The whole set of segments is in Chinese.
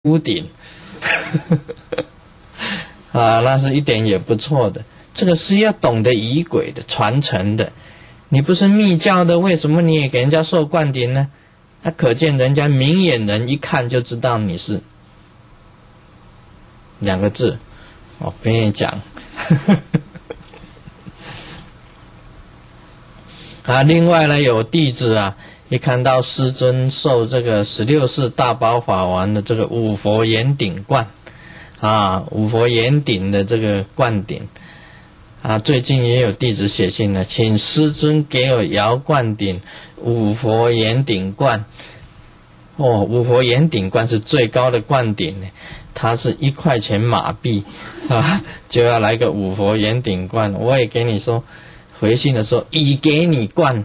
屋顶，啊，那是一点也不错的。这个是要懂得仪轨的传承的。你不是密教的，为什么你也给人家受灌顶呢？那可见人家明眼人一看就知道你是两个字，我不愿意讲。啊，另外呢，有弟子啊，一看到师尊受这个16世大宝法王的这个五佛圆顶冠，啊，五佛圆顶的这个冠顶。啊，最近也有弟子写信了，请师尊给我摇灌顶五佛圆顶冠。哦，五佛圆顶冠是最高的灌顶呢，它是1块钱马币啊，就要来个五佛圆顶冠。我也给你说，回信的时候已给你灌。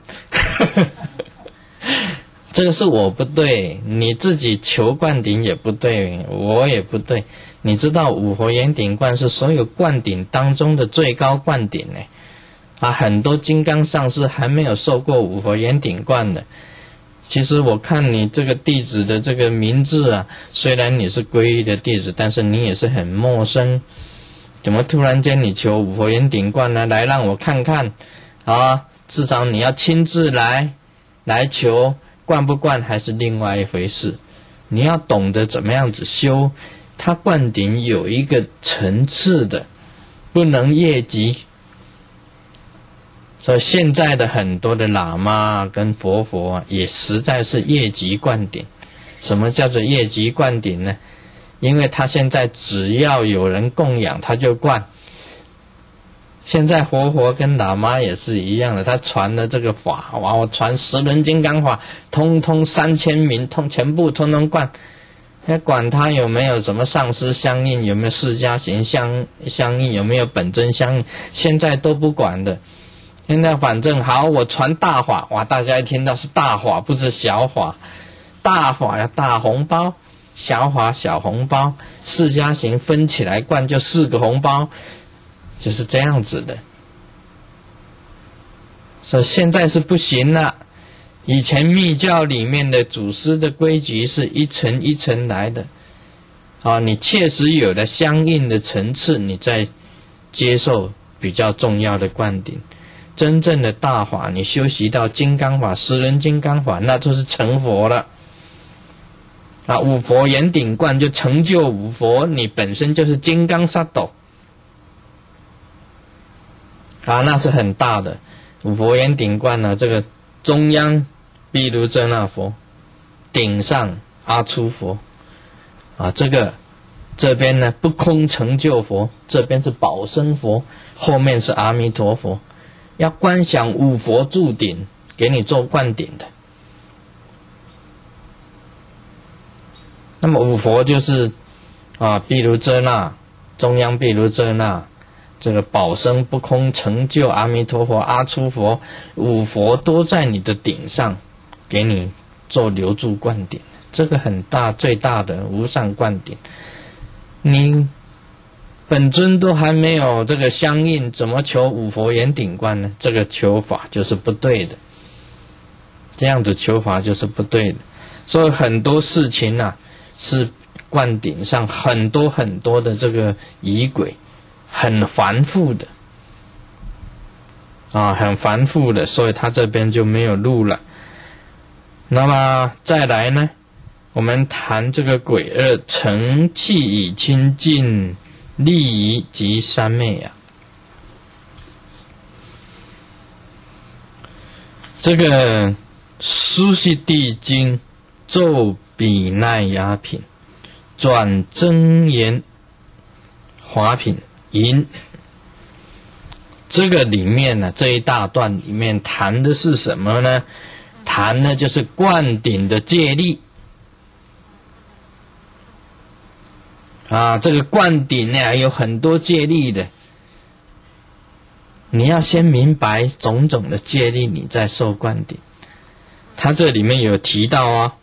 这个是我不对，你自己求灌顶也不对，我也不对。你知道五佛圆顶冠是所有灌顶当中的最高灌顶呢，啊，很多金刚上师还没有受过五佛圆顶冠的。其实我看你这个弟子的这个名字啊，虽然你是皈依的弟子，但是你也是很陌生。怎么突然间你求五佛圆顶冠呢？来让我看看啊！至少你要亲自来求，灌不灌还是另外一回事。你要懂得怎么样子修。它灌顶有一个层次的，不能越级。所以现在的很多的喇嘛跟佛啊，也实在是越级灌顶。什么叫做越级灌顶呢？因为他现在只要有人供养，他就灌。现在佛跟喇嘛也是一样的，他传的这个法，哇，我传10轮金刚法，通通3000名，全部通通灌。管他有没有什么上师相应，有没有释迦行相应，有没有本尊相应，现在都不管的。现在反正好，我传大法，哇，大家一听到是大法，不是小法。大法要大红包，小法小红包，释迦行分起来灌就4个红包，就是这样子的。所以现在是不行了。以前密教里面的祖师的规矩是一层一层来的，啊，你确实有了相应的层次，你再接受比较重要的灌顶。真正的大法，你修习到金刚法、10轮金刚法，那就是成佛了。啊，五佛圆顶冠就成就五佛，你本身就是金刚萨埵，啊，那是很大的。五佛圆顶冠呢，这个中央毗卢遮那佛，顶上阿初佛，啊，这边呢不空成就佛，这边是宝生佛，后面是阿弥陀佛，要观想五佛柱顶，给你做灌顶的。那么五佛就是啊，毗卢遮那，中央毗卢遮那，这个宝生不空成就阿弥陀佛、阿初佛，五佛都在你的顶上，给你做留住灌顶，这个很大，最大的无上灌顶。你本尊都还没有这个相应，怎么求五佛圆顶冠呢？这个求法就是不对的，这样子求法就是不对的。所以很多事情啊，是灌顶上很多很多的这个仪轨，很繁复的啊，很繁复的，所以他这边就没有录了。那么再来呢，我们谈这个轨二成器以清净利益及三昧啊。这个苏悉地经咒比奈雅品转真言华品引，这个里面呢，这一大段里面谈的是什么呢？谈的就是灌顶的戒律啊，这个灌顶呢有很多戒律的，你要先明白种种的戒律，你再受灌顶。他这里面有提到啊，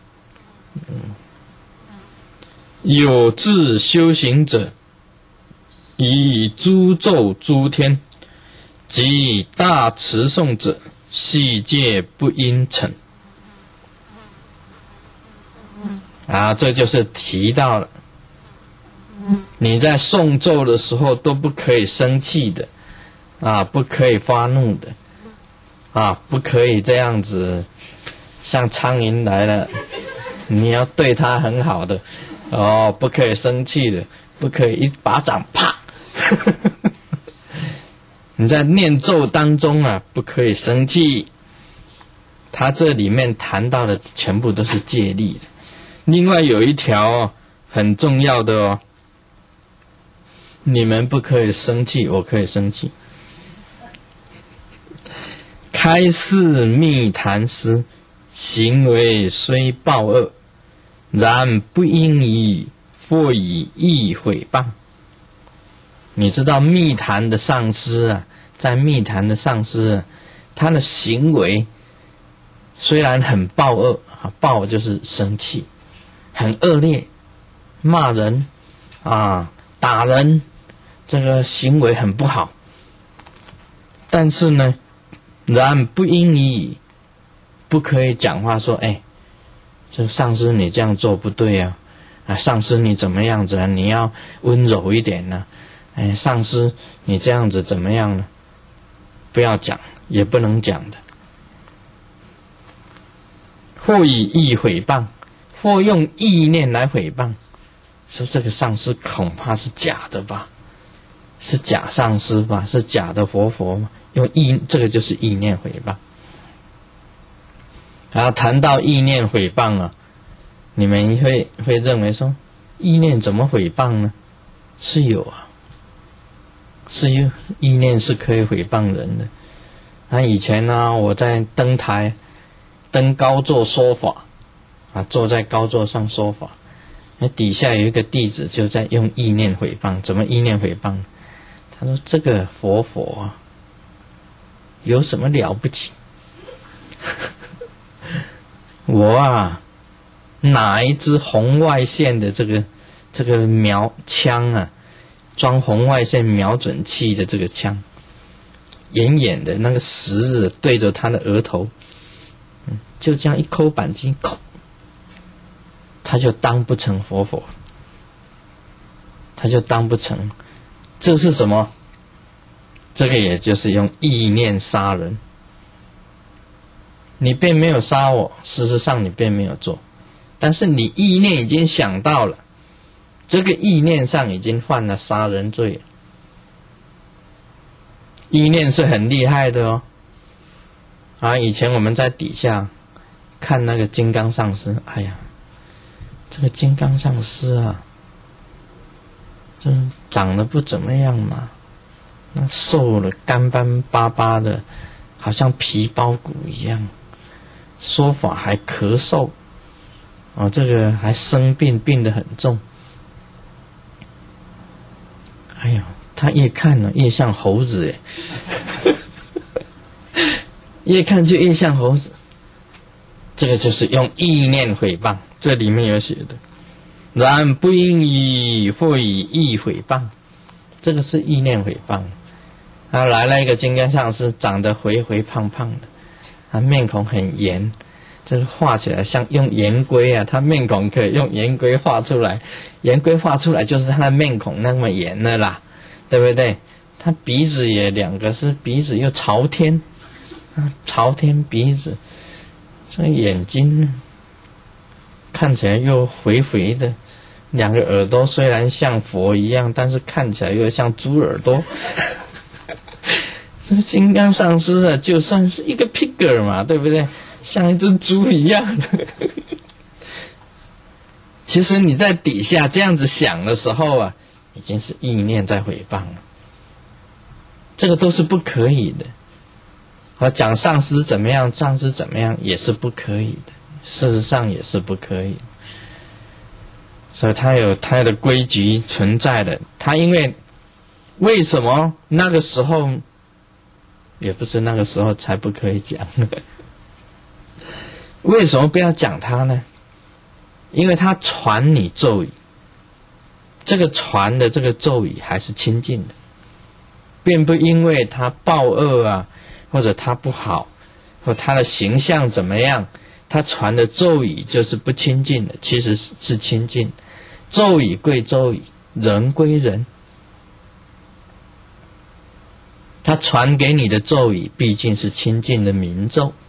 有志修行者，以诸咒诸天，及大持诵者，悉戒不应成。 啊，这就是提到了，你在诵咒的时候都不可以生气的，啊，不可以发怒的，啊，不可以这样子，像苍蝇来了，你要对它很好的，哦，不可以生气的，不可以一巴掌啪，你在念咒当中啊，不可以生气。它这里面谈到的全部都是戒律的。另外有一条哦，很重要的哦，你们不可以生气，我可以生气。开示密谈师，行为虽暴恶，然不应以或以义毁谤。你知道密谈的上师啊，在密谈的上师啊，他的行为虽然很暴恶啊，暴就是生气，很恶劣，骂人啊，打人，这个行为很不好。但是呢，然不应以，不可以讲话说，哎，这上师你这样做不对啊，啊，上师你怎么样子啊？你要温柔一点呢，哎，上师你这样子怎么样呢？不要讲，也不能讲的。或以义毁谤，或用意念来毁谤，说这个上师恐怕是假的吧，是假上师吧，是假的佛吗？用意，这个就是意念毁谤。然后谈到意念毁谤啊，你们会认为说，意念怎么毁谤呢？是有啊，是有，意念是可以毁谤人的。那以前呢，我在登台登高座说法啊，坐在高座上说法，那底下有一个弟子就在用意念毁谤。怎么意念毁谤？他说这个佛啊，有什么了不起？我啊，哪一支红外线的这个枪啊，装红外线瞄准器的这个枪，远远的那个时日对着他的额头，就这样一扣扳机，扣，他就当不成佛，他就当不成。这是什么？这个也就是用意念杀人。你并没有杀我，事实上你并没有做，但是你意念已经想到了，这个意念上已经犯了杀人罪了。意念是很厉害的哦。啊，以前我们在底下看那个金刚上师，哎呀，这个金刚上师啊，这长得不怎么样嘛，那瘦了干巴巴的，好像皮包骨一样，说法还咳嗽，啊，这个还生病，病得很重。哎呀，他越看呢越像猴子哎，越看就越像猴子。这个就是用意念毁谤，这里面有写的。然不应以或以义毁谤，这个是意念毁谤。啊，来了一个金刚上师，长得肥胖的，他面孔很圆，这个画起来像用圆规啊，他面孔可以用圆规画出来，圆规画出来就是他的面孔那么圆了啦，对不对？他鼻子也两个是鼻子又朝天，朝天鼻子，这眼睛呢看起来又肥的，两个耳朵虽然像佛一样，但是看起来又像猪耳朵。这个金刚上师啊，就算是一个 pig 嘛，对不对？像一只猪一样的。其实你在底下这样子想的时候啊，已经是意念在毁谤了。这个都是不可以的。而讲上师怎么样，上师怎么样也是不可以的，事实上也是不可以的。所以他有他的规矩存在的。他因为什么那个时候，也不是那个时候才不可以讲。为什么不要讲他呢？因为他传你咒语，这个传的这个咒语还是清净的，并不因为他暴恶啊，或者他不好，或他的形象怎么样， 他传的咒语就是不清净的，其实是清净。咒语归咒语，人归人。他传给你的咒语毕竟是清净的明咒，